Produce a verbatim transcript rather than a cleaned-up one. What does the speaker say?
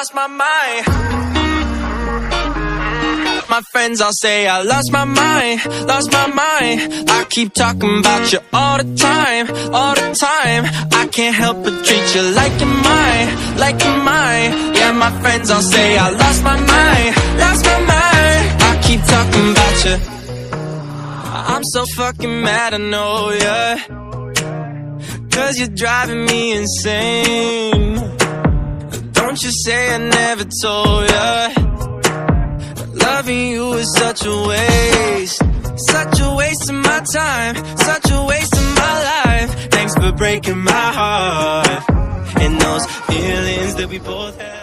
lost my mind. My friends all say I lost my mind, lost my mind. I keep talking about you all the time, all the time. I can't help but treat you like you're mine, like you're mine. Yeah, my friends all say I lost my mind, lost my mind. I keep talking about you. I'm so fucking mad, I know, yeah. Cause you're driving me insane. Don't you say I never told ya. Loving you is such a waste, such a waste of my time, such a waste of my life. Thanks for breaking my heart and those feelings that we both had.